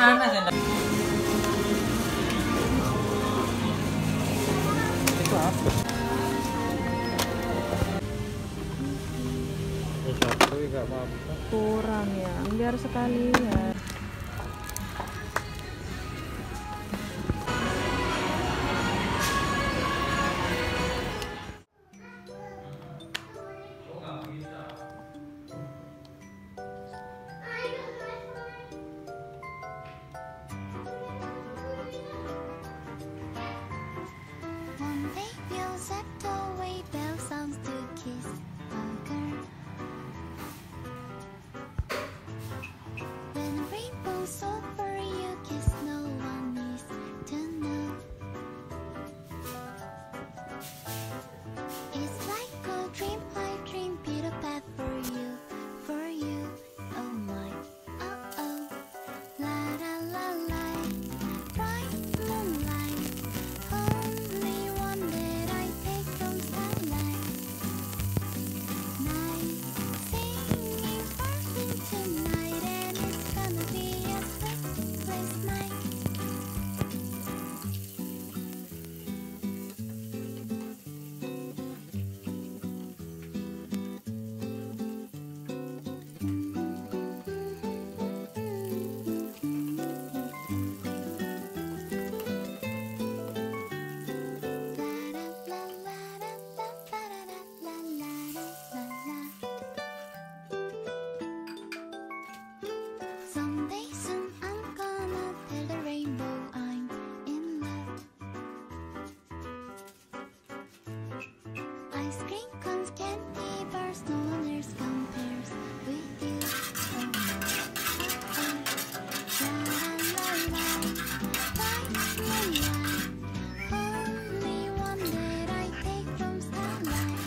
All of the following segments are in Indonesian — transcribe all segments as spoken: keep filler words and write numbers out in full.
mana sendal? Itu apa? Oh, satu enggak apa-apa. Kurang ya, biar sekalian. One day we'll set away bell sounds to kiss a girl. When rainbow's over, you kiss, no one needs to know. It's like a dream I dream, build a path for you, for you. Oh my, oh oh. La la la la, bright moonlight. Only one that I take from starlight. Night, singing sparkling tonight, and it's gonna be a sleepless night. Someday soon I'm gonna tell the rainbow I'm in love. Ice cream cones, candy bars, no one else compares with you. Oh no, oh oh. La la la la, bright moonlight. Only one that I take from starlight.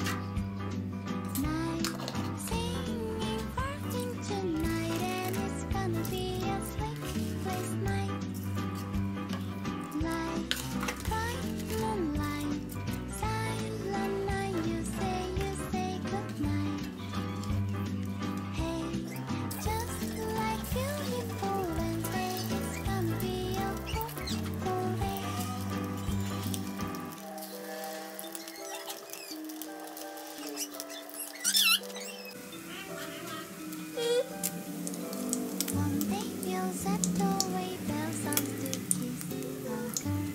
Night, singing parting tonight, and it's gonna be a sleepless night. Light, bright moonlight, silent night. You say, you say goodnight. Hey, just like beautiful Wednesday, it's gonna be a hopeful day. One day we'll set away bell sounds to kiss a girl.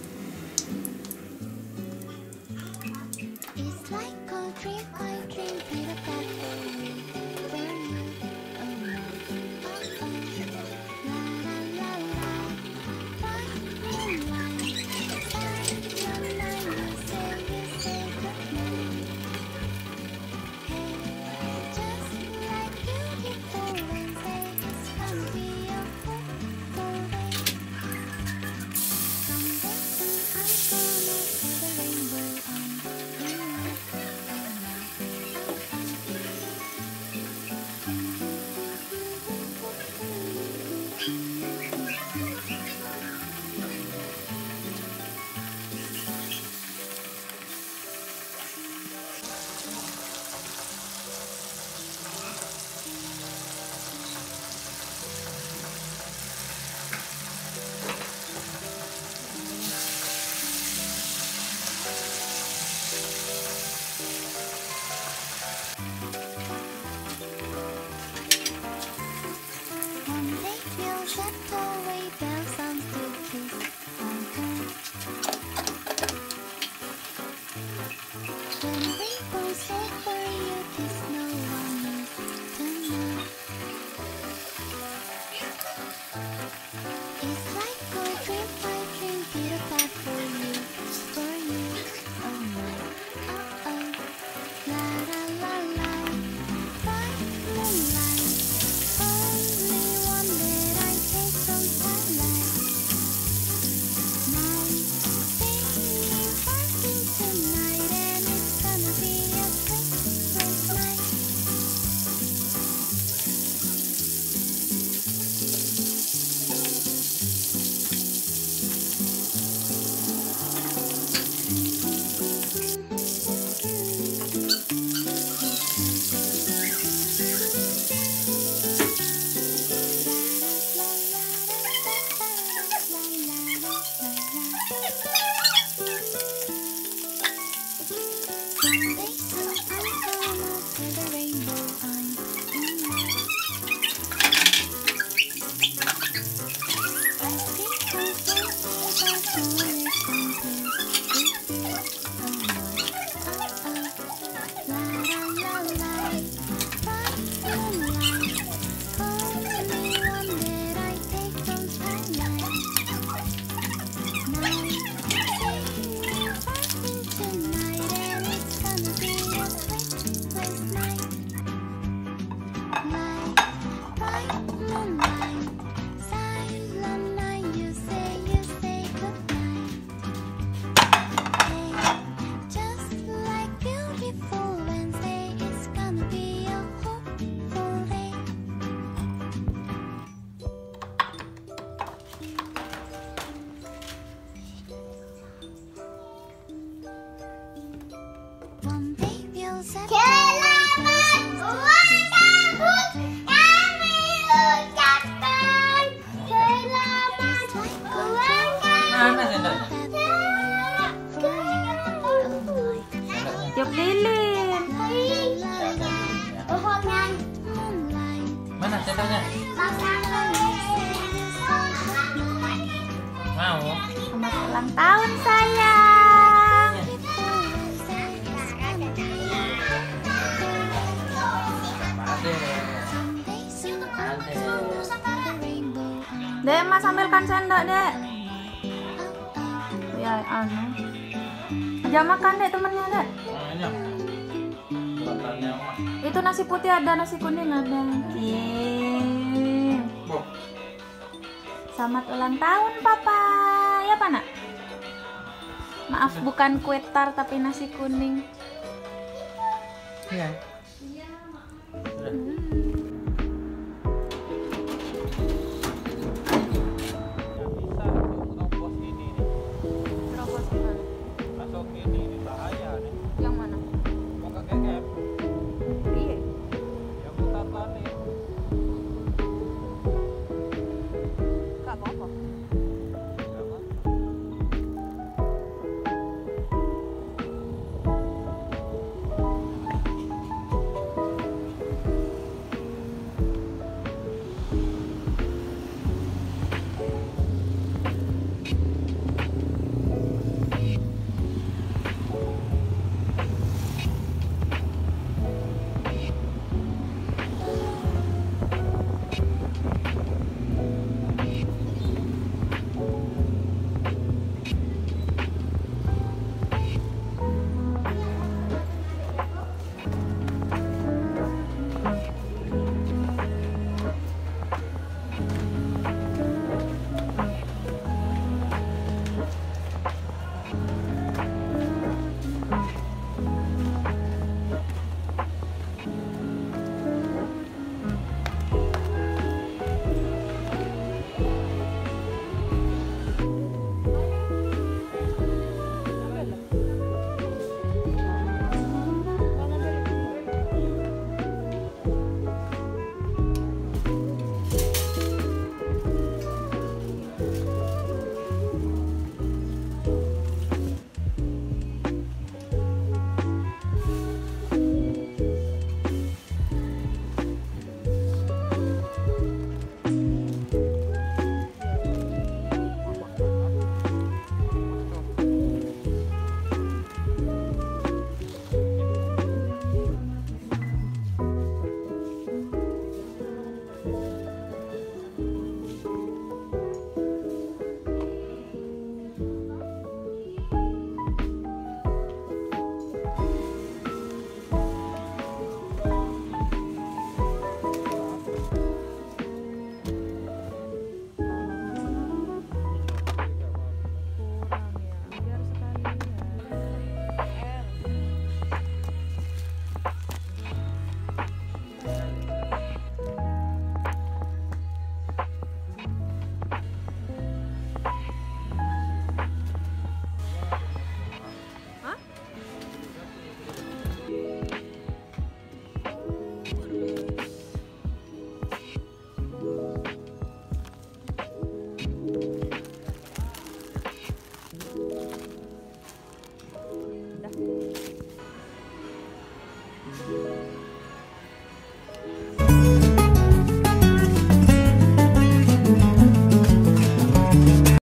It's like a dream I dream, build a path for you, for you. Oh no, oh oh. La la la la, bright moonlight, silent night. You say, you say goodnight. Hey, just like beautiful Wednesday, it's gonna be a hopeful One day we'll set selamat ulang tahun kami ucapkan selamat ulang Mana sendoknya? Tiup lilin. Mana sendoknya? Mau? Selamat ulang tahun sayang. Dek, mas ambilkan sendok, Dek. Ya, anu. Aja makan, Dek, temennya, Dek. Itu nasi putih ada, nasi kuning ada. Yeay. Selamat ulang tahun, Papa. Ya, Pak, Nak? Maaf, bukan kue tar tapi nasi kuning. Iya.